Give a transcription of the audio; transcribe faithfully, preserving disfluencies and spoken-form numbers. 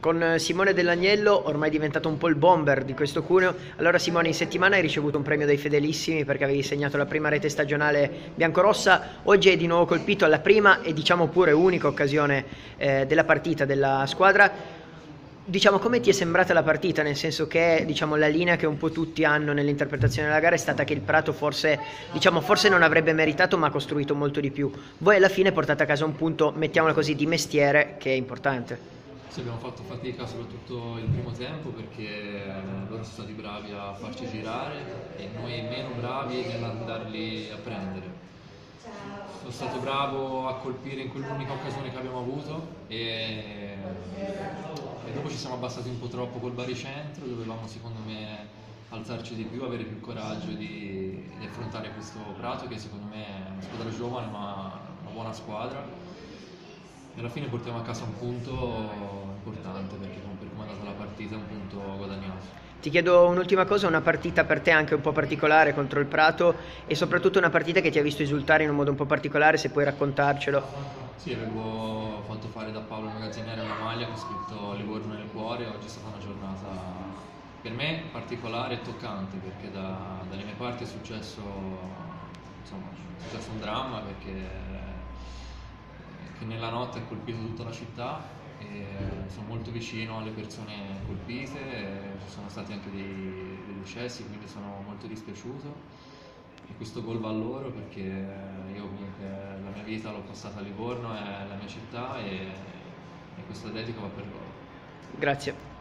Con Simone Dell'Agnello, ormai diventato un po' il bomber di questo Cuneo. Allora Simone, in settimana hai ricevuto un premio dai fedelissimi perché avevi segnato la prima rete stagionale biancorossa. Oggi hai di nuovo colpito alla prima e diciamo pure unica occasione eh, della partita della squadra. Diciamo, come ti è sembrata la partita? Nel senso che diciamo, la linea che un po' tutti hanno nell'interpretazione della gara è stata che il Prato forse, diciamo, forse non avrebbe meritato ma ha costruito molto di più. Voi alla fine portate a casa un punto, mettiamola così, di mestiere che è importante. Sì, abbiamo fatto fatica soprattutto il primo tempo perché loro sono stati bravi a farci girare e noi meno bravi nell'andarli a prendere. Sono stato bravo a colpire in quell'unica occasione che abbiamo avuto e, e dopo ci siamo abbassati un po' troppo col baricentro, dovevamo secondo me alzarci di più, avere più coraggio di, di affrontare questo Prato che secondo me è una squadra giovane ma una buona squadra. E alla fine portiamo a casa un punto importante perché per come è andata la partita è un punto guadagnato. Ti chiedo un'ultima cosa, una partita per te anche un po' particolare contro il Prato e soprattutto una partita che ti ha visto esultare in un modo un po' particolare, se puoi raccontarcelo. Sì, avevo fatto fare da Paolo Magazziniere una maglia con scritto Livorno nel cuore. Oggi è stata una giornata per me particolare e toccante perché da, dalle mie parti è successo, insomma, è successo un dramma perché che nella notte ha colpito tutta la città e sono molto vicino alle persone colpite, ci sono stati anche dei, dei decessi, quindi sono molto dispiaciuto e questo gol va a loro perché io comunque la mia vita l'ho passata a Livorno, è la mia città e, e questo dedico va per loro. Grazie.